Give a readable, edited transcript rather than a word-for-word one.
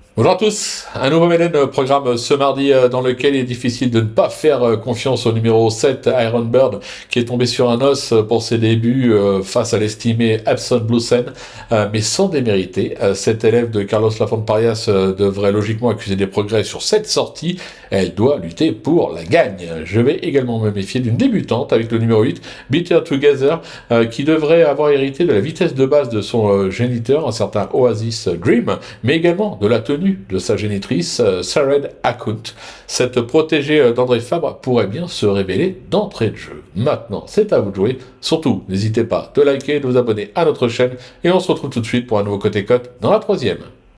Bonjour à tous, un nouveau Mélène programme ce mardi dans lequel il est difficile de ne pas faire confiance au numéro 7 Iron Bird qui est tombé sur un os pour ses débuts face à l'estimé Epson Bluesen mais sans démériter. Cet élève de Carlos Lafont Parias devrait logiquement accuser des progrès sur cette sortie. Elle doit lutter pour la gagne. Je vais également me méfier d'une débutante avec le numéro 8 Bitter Together qui devrait avoir hérité de la vitesse de base de son géniteur, un certain Oasis Dream, mais également de la tenue de sa génitrice, Sared Akut. Cette protégée d'André Fabre pourrait bien se révéler d'entrée de jeu. Maintenant, c'est à vous de jouer. Surtout, n'hésitez pas de liker, de vous abonner à notre chaîne, et on se retrouve tout de suite pour un nouveau Côté Cote dans la troisième.